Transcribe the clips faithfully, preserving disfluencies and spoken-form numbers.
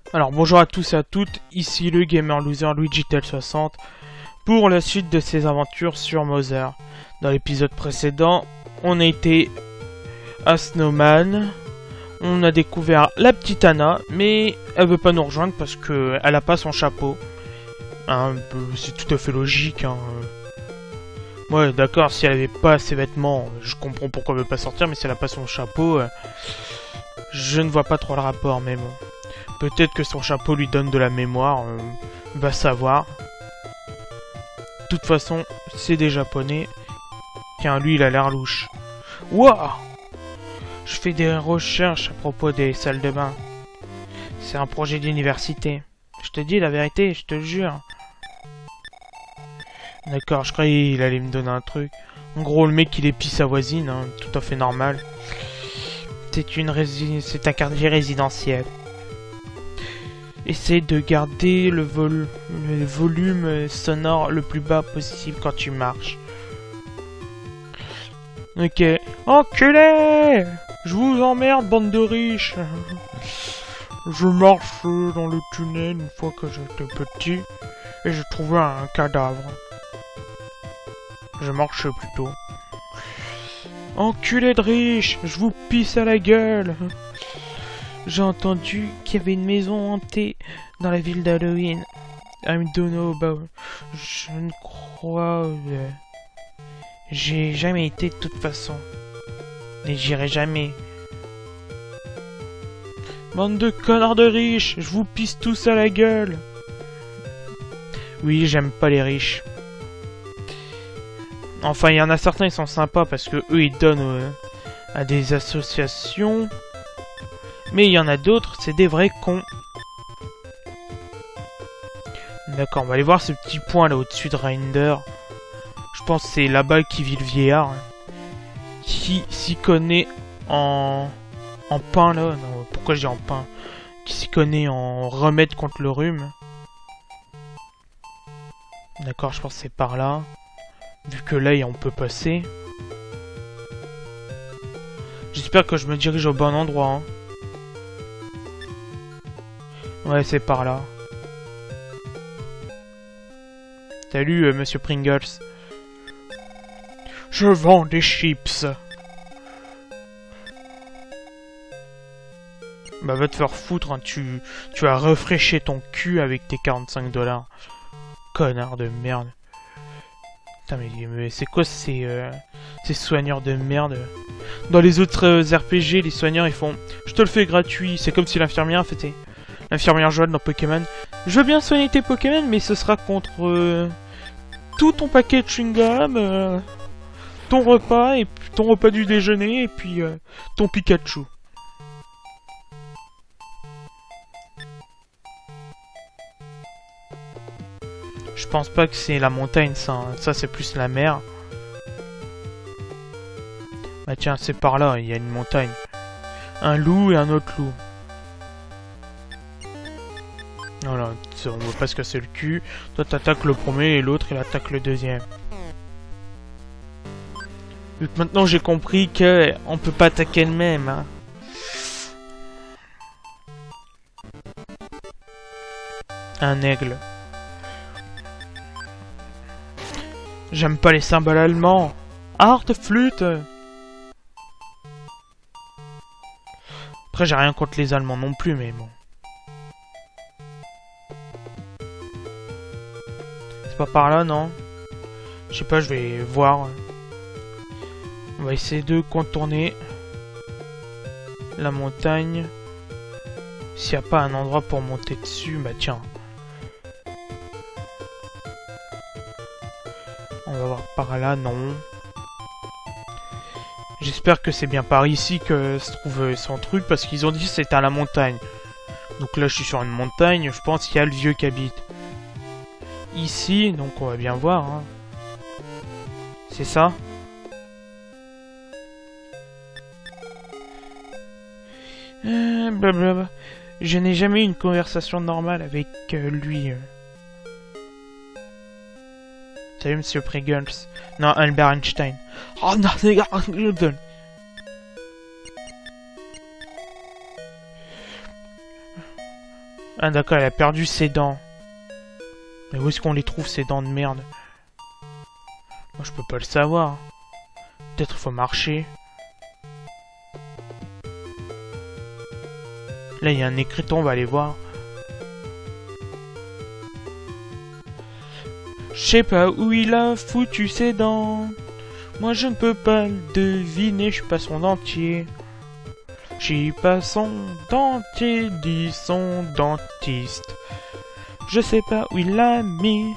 Alors bonjour à tous et à toutes, ici le gamer loser Luigitel soixante pour la suite de ses aventures sur Mother. Dans l'épisode précédent, on a été à Snowman, on a découvert la petite Anna, mais elle veut pas nous rejoindre parce que elle a pas son chapeau. Hein, c'est tout à fait logique. Hein. Ouais, d'accord, si elle avait pas ses vêtements, je comprends pourquoi elle veut pas sortir, mais si elle a pas son chapeau, je ne vois pas trop le rapport, mais bon. Peut-être que son chapeau lui donne de la mémoire, euh, va savoir. De toute façon, c'est des japonais. Tiens, lui, il a l'air louche. Wouah! Je fais des recherches à propos des salles de bain. C'est un projet d'université. Je te dis la vérité, je te le jure. D'accord, je croyais qu'il allait me donner un truc. En gros, le mec, il épie sa voisine, hein, tout à fait normal. C'est une rési... c'est un quartier résidentiel. Essaye de garder le, vol le volume sonore le plus bas possible quand tu marches. Ok. Enculé! Je vous emmerde, bande de riches. Je marchais dans le tunnel une fois que j'étais petit et j'ai trouvé un cadavre. Je marchais plutôt. Enculé de riches! Je vous pisse à la gueule! J'ai entendu qu'il y avait une maison hantée dans la ville d'Halloween. I don't know about... Je ne crois... Euh... J'ai jamais été de toute façon. Et j'irai jamais. Bande de connards de riches, je vous pisse tous à la gueule. Oui, j'aime pas les riches. Enfin, il y en a certains, ils sont sympas parce que eux, ils donnent euh, à des associations... Mais il y en a d'autres, c'est des vrais cons. D'accord, on va aller voir ce petit point là au-dessus de Rinder. Je pense que c'est là-bas qui vit le vieillard. Hein, qui s'y connaît en... En pain là. Non, pourquoi j'ai en pain? Qui s'y connaît en remède contre le rhume. D'accord, je pense que c'est par là. Vu que là, on peut passer. J'espère que je me dirige au bon endroit. Hein. Ouais, c'est par là. Salut, euh, monsieur Pringles. Je vends des chips. Bah, va te faire foutre, hein. tu, tu as rafraîchi ton cul avec tes quarante-cinq dollars. Connard de merde. Putain, mais, mais c'est quoi ces, euh, ces soigneurs de merde? Dans les autres euh, R P G, les soigneurs, ils font... Je te le fais gratuit. C'est comme si l'infirmière faisait... L'infirmière jaune dans Pokémon. Je veux bien soigner tes Pokémon, mais ce sera contre euh, tout ton paquet de chewing-gum, euh, ton repas, et puis ton repas du déjeuner, et puis euh, ton Pikachu. Je pense pas que c'est la montagne, ça. Hein. Ça, c'est plus la mer. Bah tiens, c'est par là, il y a une montagne. Un loup et un autre loup. Voilà, on veut pas se casser le cul. Toi t'attaques le premier et l'autre il attaque le deuxième. Vu que maintenant j'ai compris que on peut pas attaquer le même. Hein. Un aigle. J'aime pas les symboles allemands. Art flûte. Après j'ai rien contre les Allemands non plus mais bon. Pas par là, non? Je sais pas, je vais voir. On va essayer de contourner la montagne. S'il n'y a pas un endroit pour monter dessus, bah tiens. On va voir par là, non. J'espère que c'est bien par ici que se trouve son truc, parce qu'ils ont dit que c'était à la montagne. Donc là, je suis sur une montagne, je pense qu'il y a le vieux qui habite. Ici, donc on va bien voir. Hein. C'est ça. Euh, blablabla. Je n'ai jamais eu une conversation normale avec euh, lui. Salut, monsieur Pringles. Non, Albert Einstein. Oh non, les gars. Ah d'accord, elle a perdu ses dents. Mais où est-ce qu'on les trouve, ces dents de merde? Moi, je peux pas le savoir. Peut-être il faut marcher. Là, il y a un écriton, on va aller voir. Je sais pas où il a foutu ses dents. Moi, je ne peux pas le deviner, je suis pas son dentier. Je suis pas son dentier, dit son dentiste. Je sais pas où il l'a mis.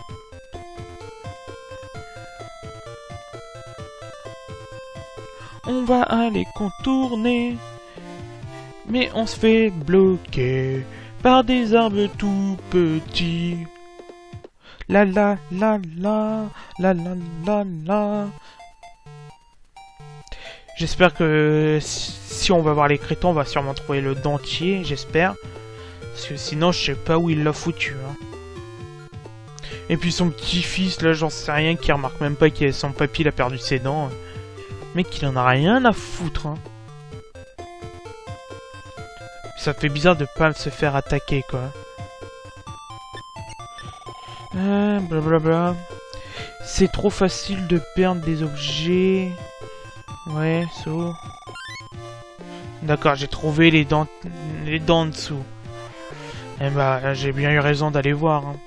On va aller contourner, mais on se fait bloquer par des arbres tout petits. La la la la la la la la. J'espère que si on va voir les crétons, on va sûrement trouver le dentier, j'espère. Parce que sinon, je sais pas où il l'a foutu. Hein. Et puis son petit-fils, là, j'en sais rien, qui remarque même pas que son papy il a perdu ses dents. Mec, il en a rien à foutre. Hein. Ça fait bizarre de pas se faire attaquer, quoi. Euh, blablabla. C'est trop facile de perdre des objets. Ouais, so. D'accord, j'ai trouvé les dents, les dents en dessous. Eh bah, j'ai bien eu raison d'aller voir. Hein.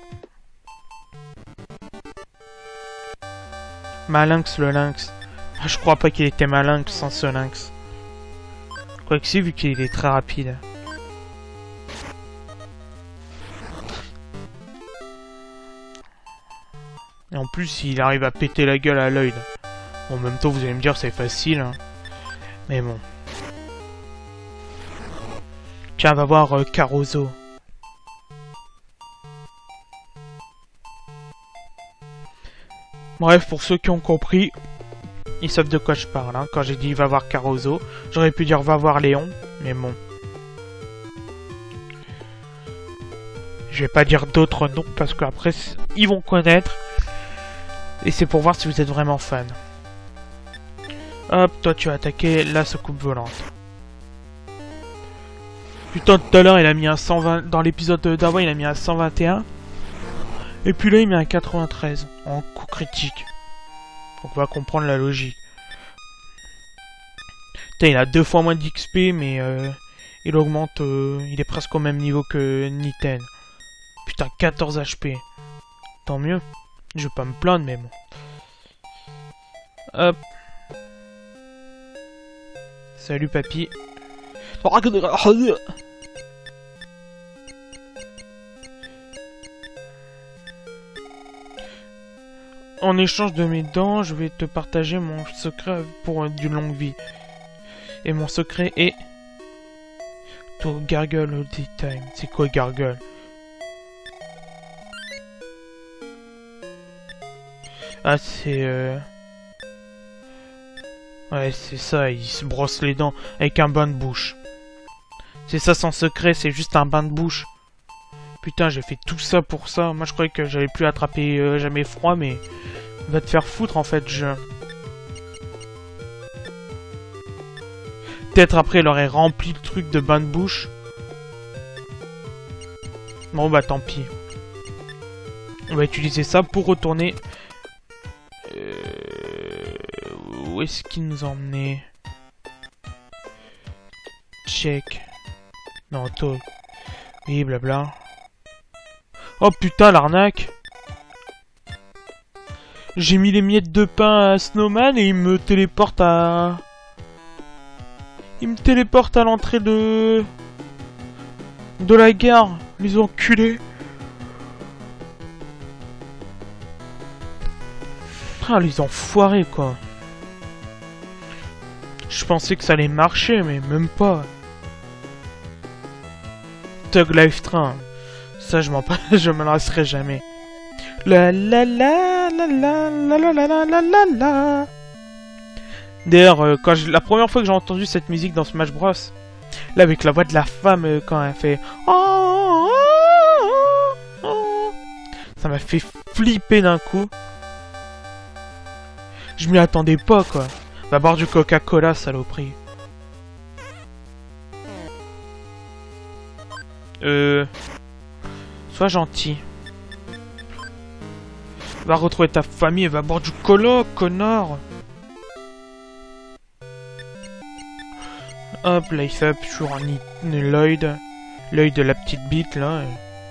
Malinx, le lynx. Je crois pas qu'il était malin sans ce lynx. Quoique si, vu qu'il est très rapide. Et en plus, il arrive à péter la gueule à l'œil. Bon, en même temps, vous allez me dire, c'est facile. Hein. Mais bon. Tiens, on va voir euh, Caruso. Bref, pour ceux qui ont compris, ils savent de quoi je parle. Hein. Quand j'ai dit va voir Caruso, j'aurais pu dire va voir Léon, mais bon. Je vais pas dire d'autres noms parce qu'après, ils vont connaître. Et c'est pour voir si vous êtes vraiment fan. Hop, toi tu as attaqué la soucoupe volante. Putain, tout à l'heure il a mis un cent vingt. Dans l'épisode d'avant, il a mis un cent vingt et un. Et puis là, il met un quatre-vingt-treize en coup critique. Donc on va comprendre la logique. Putain, il a deux fois moins d'X P, mais euh, il augmente. Euh, il est presque au même niveau que Niten. Putain, quatorze H P. Tant mieux. Je vais pas me plaindre, mais bon. Hop. Salut, papy. En échange de mes dents, je vais te partager mon secret pour d'une longue vie. Et mon secret est... To gargle all the time. C'est quoi gargle? Ah, c'est... Euh... Ouais, c'est ça, il se brosse les dents avec un bain de bouche. C'est ça son secret, c'est juste un bain de bouche. Putain, j'ai fait tout ça pour ça. Moi, je croyais que j'allais plus attraper euh, jamais froid, mais... Va te faire foutre, en fait, je... Peut-être après, il aurait rempli le truc de bain de bouche. Bon, bah, tant pis. On va utiliser ça pour retourner... Euh... Où est-ce qu'il nous emmenait? Check. Non, toi. Oui, blabla. Oh putain, l'arnaque! J'ai mis les miettes de pain à Snowman et il me téléporte à... Il me téléporte à l'entrée de... De la gare. Les enculés. Ah, les enfoirés, quoi. Je pensais que ça allait marcher, mais même pas. Tug Life Train. Ça, je m'en je me lasserai jamais. La la la la la la la la la la la. D'ailleurs, euh, quand je, la première fois que j'ai entendu cette musique dans Smash Bros, là avec la voix de la femme euh, quand elle fait oh, oh, oh, oh, ça m'a fait flipper d'un coup. Je m'y attendais pas, quoi. Va boire du Coca-Cola, saloperie. Euh... Sois gentil. Va retrouver ta famille et va boire du colo, connard. Hop, life up sur un Lloyd. L'œil de la petite bite, là.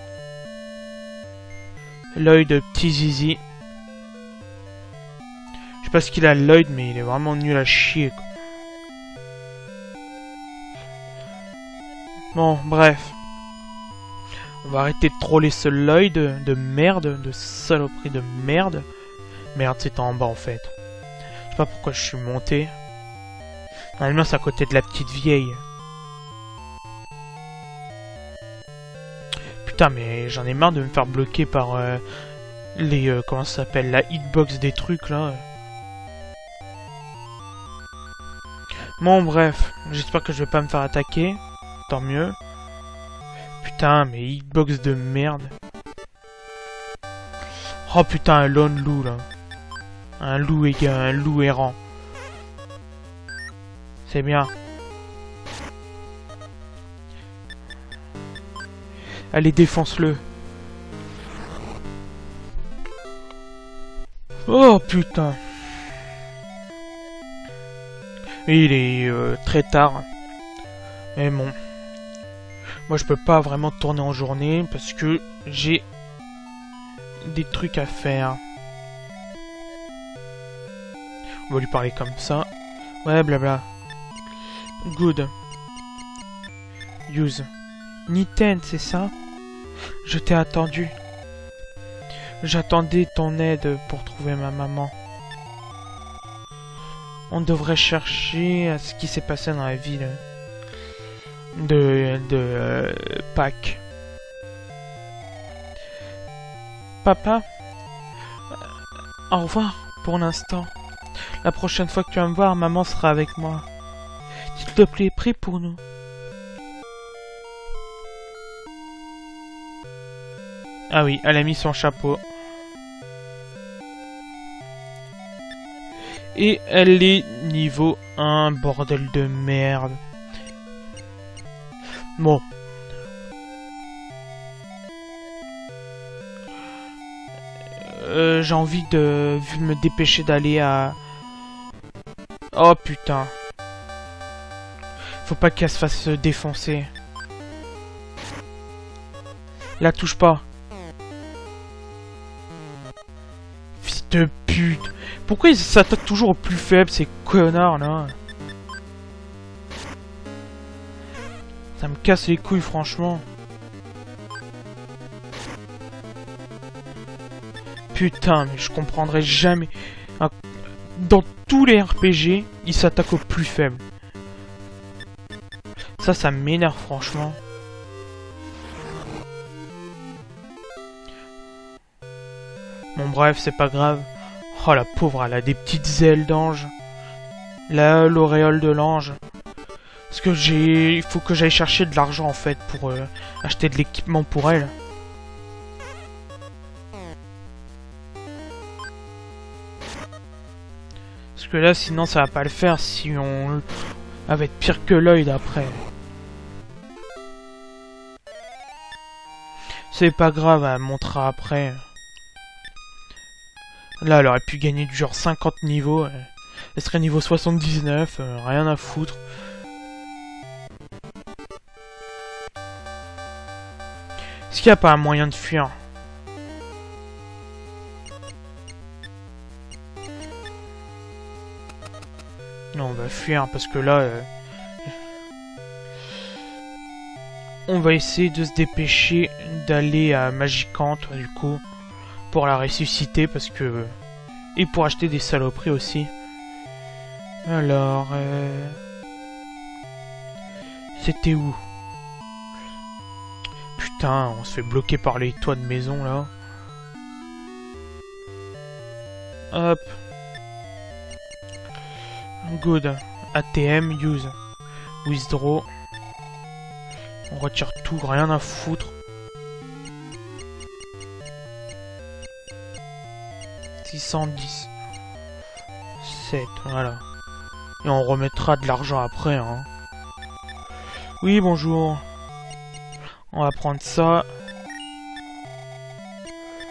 L'œil de petit zizi. Je sais pas ce qu'il a, Lloyd, mais il est vraiment nul à chier, quoi. Bon, bref. On va arrêter de troller ce Lloyd de, de merde, de saloperie de merde. Merde, c'est en bas, en fait. Je sais pas pourquoi je suis monté. Normalement, c'est à côté de la petite vieille. Putain, mais j'en ai marre de me faire bloquer par euh, les... Euh, comment ça s'appelle? La hitbox des trucs, là. Bon, bref. J'espère que je vais pas me faire attaquer. Tant mieux. Putain, mais hitbox de merde. Oh putain, un lone loup, là. Un loup éga, un loup errant. C'est bien. Allez, défonce-le. Oh putain. Et il est euh, très tard. Mais bon. Moi je peux pas vraiment tourner en journée parce que j'ai des trucs à faire. On va lui parler comme ça. Ouais, blabla. Good. Use. Niten, c'est ça? Je t'ai attendu. J'attendais ton aide pour trouver ma maman. On devrait chercher à ce qui s'est passé dans la ville de, de euh, Pâques. Papa, au revoir pour l'instant. La prochaine fois que tu vas me voir, maman sera avec moi. S'il te plaît, prie pour nous. Ah oui, elle a mis son chapeau. Et elle est niveau un, bordel de merde. Bon. Euh, j'ai envie de me dépêcher d'aller à... Oh putain. Faut pas qu'elle se fasse défoncer. La touche pas. Fils de pute. Pourquoi ils s'attaquent toujours aux plus faibles, ces connards là? Ça me casse les couilles, franchement. Putain, mais je comprendrai jamais. Dans tous les R P G, ils s'attaquent aux plus faibles. Ça, ça m'énerve, franchement. Bon, bref, c'est pas grave. Oh, la pauvre, elle a des petites ailes d'ange. Là, l'auréole de l'ange. Parce que j'ai... Il faut que j'aille chercher de l'argent, en fait, pour euh, acheter de l'équipement pour elle. Parce que là, sinon, ça va pas le faire si on... Elle va être pire que l'œil d'après. C'est pas grave, elle montrera après. Là, elle aurait pu gagner du genre cinquante niveaux. Elle serait niveau soixante-dix-neuf, euh, rien à foutre. Est-ce qu'il n'y a pas un moyen de fuir? Non, on va fuir parce que là... Euh, on va essayer de se dépêcher d'aller à Magicante, du coup, pour la ressusciter parce que... Et pour acheter des saloperies aussi. Alors... Euh... C'était où? Putain, on se fait bloquer par les toits de maison, là. Hop. Good. A T M, use. Withdraw. On retire tout, rien à foutre. six cent dix. sept, voilà. Et on remettra de l'argent après, hein. Oui, bonjour. On va prendre ça.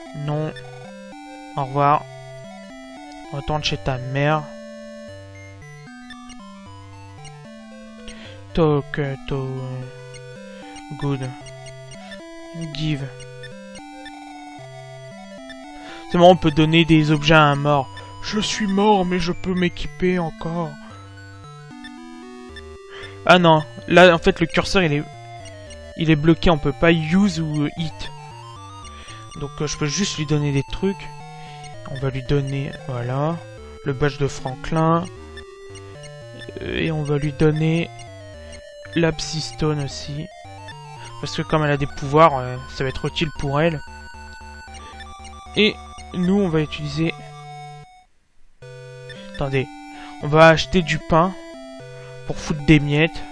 Non. Au revoir. Retourne chez ta mère. Talk to... Good. Give. C'est bon, on peut donner des objets à un mort. Je suis mort, mais je peux m'équiper encore. Ah non, là en fait le curseur il est il est bloqué, on peut pas use ou hit. Donc euh, je peux juste lui donner des trucs. On va lui donner, voilà, le badge de Franklin. Et on va lui donner la Psystone aussi. Parce que comme elle a des pouvoirs, euh, ça va être utile pour elle. Et nous on va utiliser... Attendez, on va acheter du pain pour foutre des miettes.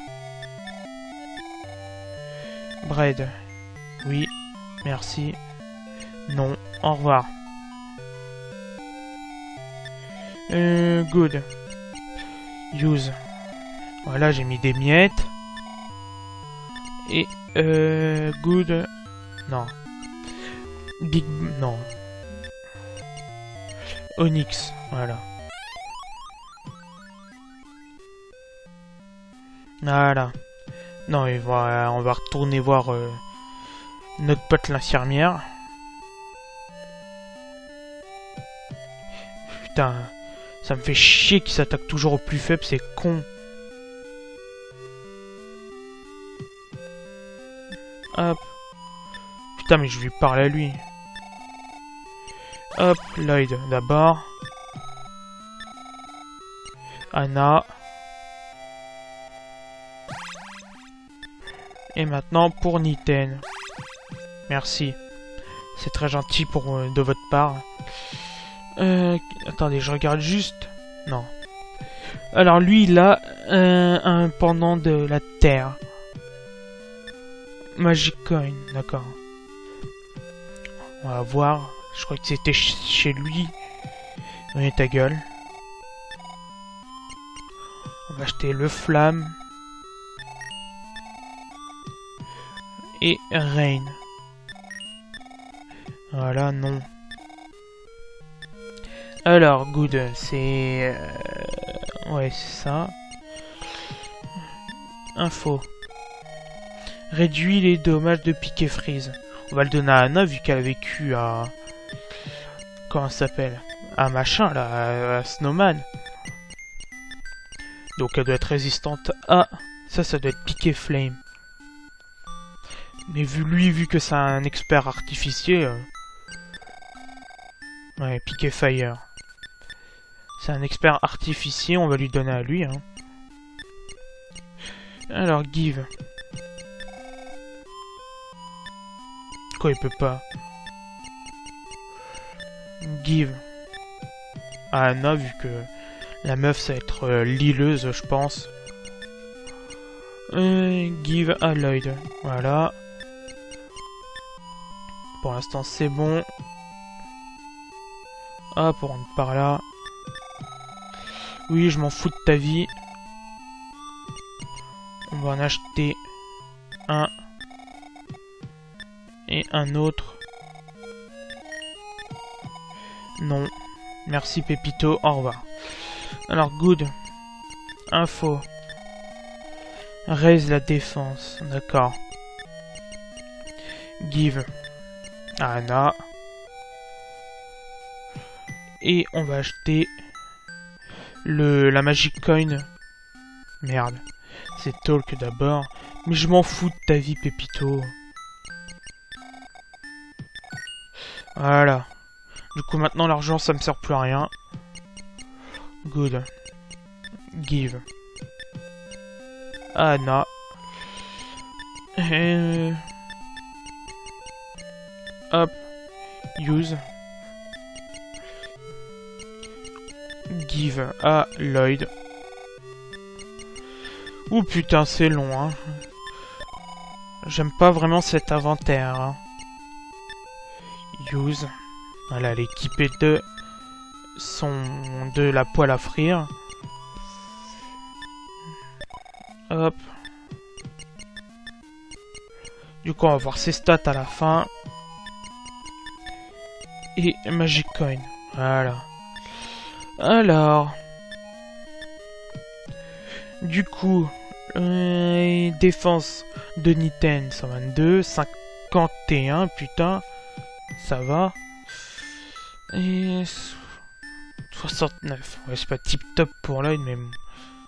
Bread. Oui, merci. Non, au revoir. Euh, good. Use. Voilà, j'ai mis des miettes. Et, euh, good. Non. Big, non. Onyx, voilà. Voilà. Non, et voilà, on va retourner voir euh, notre pote l'infirmière. Putain, ça me fait chier qu'il s'attaque toujours au plus faible, c'est con. Hop. Putain, mais je lui parle à lui. Hop, Lloyd d'abord. Anna. Et maintenant pour Niten. Merci. C'est très gentil pour euh, de votre part. Euh, attendez, je regarde juste. Non. Alors lui, il a euh, un pendant de la Terre. Magic Coin, d'accord. On va voir. Je crois que c'était ch chez lui. Oui, ta gueule. On va acheter le flamme. Et Rain. Voilà, non. Alors, good, c'est... Euh... Ouais, c'est ça. Info. Réduit les dommages de pique et freeze. On va le donner à Anna, vu qu'elle a vécu à... Comment ça s'appelle? À machin, là, à Snowman. Donc elle doit être résistante à... Ça, ça doit être piqué flame. Mais vu lui, vu que c'est un expert artificier... Euh... Ouais, piqué fire. C'est un expert artificier, on va lui donner à lui. Hein. Alors, give. Quoi, il peut pas? Give. À Anna, vu que la meuf, ça va être euh, lileuse, je pense. Euh, give à Lloyd. Voilà. Pour l'instant, c'est bon. Ah, pour rentrer par là. Oui, je m'en fous de ta vie. On va en acheter un. Et un autre. Non. Merci Pépito, au revoir. Alors, good. Info. Raise la défense. D'accord. Give. Anna. Et on va acheter le la Magic Coin. Merde. C'est Talk d'abord. Mais je m'en fous de ta vie, Pépito. Voilà. Du coup, maintenant, l'argent, ça me sert plus à rien. Good. Give. Anna. Et... Hop. Use. Give à Lloyd. Ouh putain, c'est long, hein. J'aime pas vraiment cet inventaire. Hein. Use. Voilà, elle est équipée de son de la poêle à frire. Hop. Du coup, on va voir ses stats à la fin. et Magic Coin. Voilà. Alors... Du coup... Euh, défense de Niten cent vingt-deux, cinquante et un, putain, ça va. Et soixante-neuf, ouais, c'est pas tip top pour l'œil, mais bon.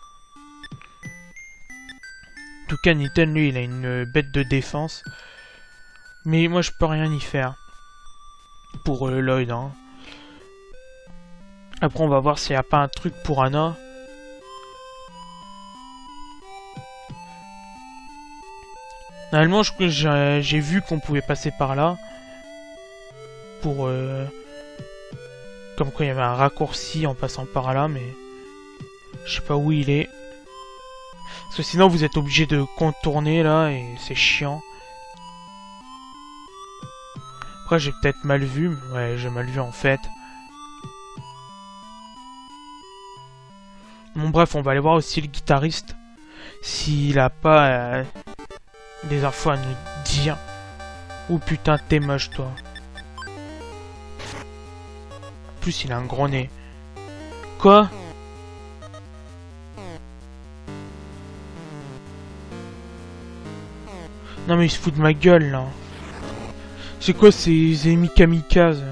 En tout cas, Niten, lui, il a une bête de défense, mais moi, je peux rien y faire pour euh, Lloyd. Hein. Après, on va voir s'il n'y a pas un truc pour Anna. Normalement, j'ai vu qu'on pouvait passer par là. Pour... Euh, comme quoi il y avait un raccourci en passant par là, mais... Je sais pas où il est. Parce que sinon, vous êtes obligé de contourner, là, et c'est chiant. Après, j'ai peut-être mal vu. Ouais, j'ai mal vu, en fait. Bon, bref, on va aller voir aussi le guitariste. S'il a pas... Euh, des infos à nous dire. Oh putain, t'es moche, toi. En plus, il a un gros nez. Quoi? Non, mais il se fout de ma gueule, là. C'est quoi ces ennemis kamikazes?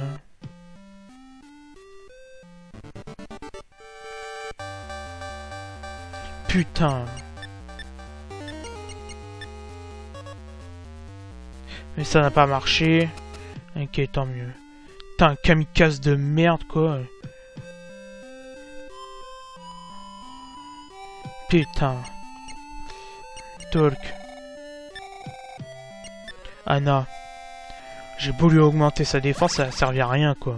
Putain. Mais ça n'a pas marché. Ok, tant mieux. Putain, un kamikaze de merde, quoi. Putain. Talk. Anna. J'ai beau lui augmenter sa défense, ça a servi à rien, quoi.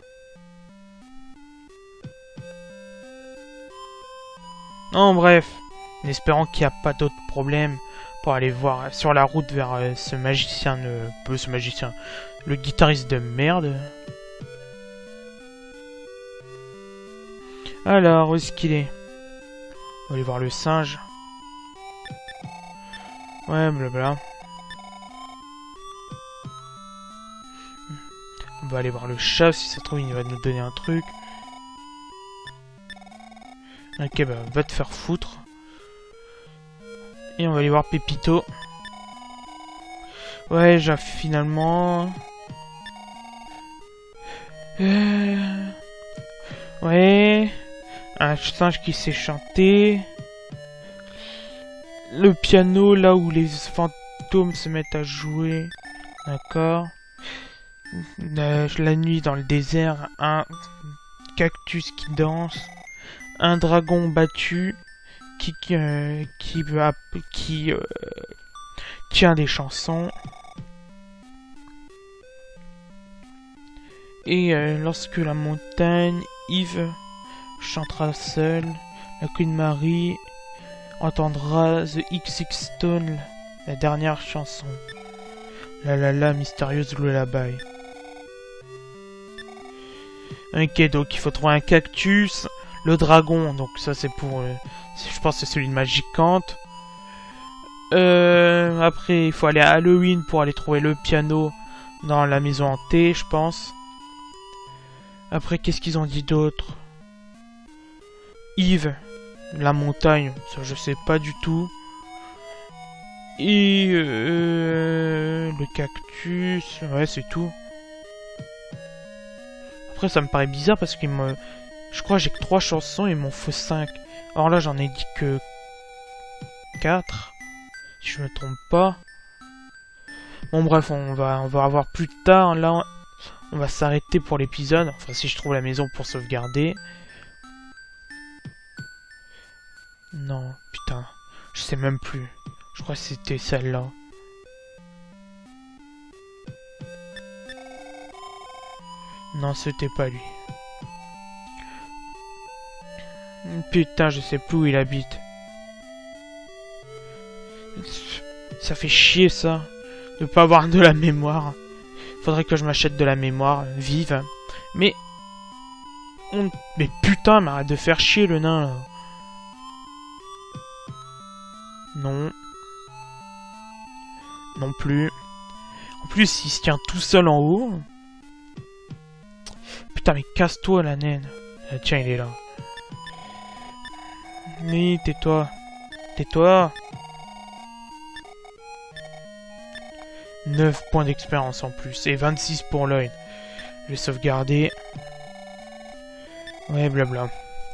Non, bref. En espérant qu'il n'y a pas d'autres problèmes. Pour aller voir sur la route vers euh, ce magicien, euh, peu ce magicien, le guitariste de merde. Alors, où est-ce qu'il est? On va aller voir le singe. Ouais, blabla. On va aller voir le chat, si ça se trouve, il va nous donner un truc. Ok, bah, va te faire foutre. Et on va aller voir Pépito. Ouais, j'ai finalement... Euh... Ouais... Un singe qui sait chanter. Le piano, là où les fantômes se mettent à jouer. D'accord. Euh, la nuit dans le désert. Un cactus qui danse. Un dragon battu. Qui, euh, qui, va, qui euh, tient des chansons. Et euh, lorsque la montagne, Yves chantera seul, la Queen Marie entendra The X X Stone, la dernière chanson. La la la mystérieuse lullaby. Ok, donc il faut trouver un cactus. Le dragon, donc ça c'est pour... Euh, je pense que c'est celui de Magicante. Euh, après, il faut aller à Halloween pour aller trouver le piano dans la maison hantée, je pense. Après, qu'est-ce qu'ils ont dit d'autre? Yves, la montagne, ça je sais pas du tout. Et euh, le cactus, ouais c'est tout. Après ça me paraît bizarre parce qu'il me... Je crois que j'ai que trois chansons et il m'en faut cinq. Or là j'en ai dit que quatre. Si je me trompe pas. Bon bref, on va, on va avoir plus tard. Là on va s'arrêter pour l'épisode. Enfin si je trouve la maison pour sauvegarder. Non, putain. Je sais même plus. Je crois que c'était celle-là. Non, c'était pas lui. Putain, je sais plus où il habite. Ça fait chier ça. De pas avoir de la mémoire. Faudrait que je m'achète de la mémoire vive. Mais... On... Mais putain, mais arrête de faire chier le nain là. Non. Non plus. En plus, il se tient tout seul en haut. Putain, mais casse-toi, la naine. Ah, tiens, il est là. Mais tais-toi. Tais-toi. neuf points d'expérience en plus. Et vingt-six pour Lloyd. Je vais sauvegarder. Ouais, blabla.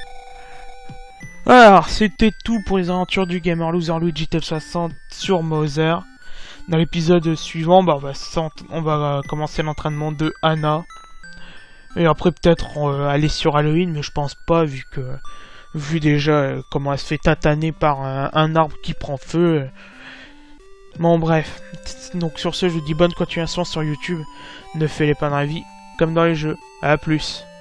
Alors, c'était tout pour les aventures du Gamer Loser Luigi T F soixante sur Mother. Dans l'épisode suivant, bah, on, va on va commencer l'entraînement de Anna. Et après, peut-être euh, aller sur Halloween, mais je pense pas, vu que... Vu déjà euh, comment elle se fait tataner par un, un arbre qui prend feu. Euh. Bon, bref. Donc sur ce, je vous dis bonne continuation sur YouTube. Ne fais-les pas dans la vie, comme dans les jeux. A plus.